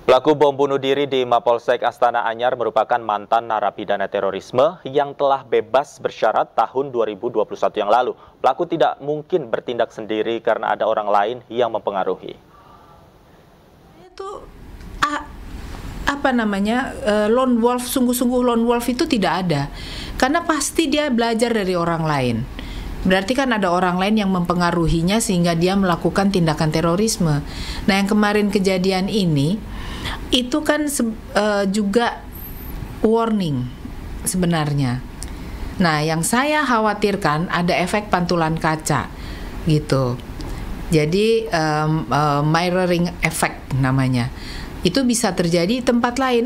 Pelaku bom bunuh diri di Mapolsek Astana Anyar merupakan mantan narapidana terorisme yang telah bebas bersyarat tahun 2021 yang lalu. Pelaku tidak mungkin bertindak sendiri karena ada orang lain yang mempengaruhi. Itu lone wolf, sungguh-sungguh lone wolf itu tidak ada. Karena pasti dia belajar dari orang lain. Berarti kan ada orang lain yang mempengaruhinya sehingga dia melakukan tindakan terorisme. Nah, yang kemarin kejadian ini itu kan juga warning sebenarnya. Nah, yang saya khawatirkan ada efek pantulan kaca gitu. Jadi mirroring effect namanya. Itu bisa terjadi di tempat lain.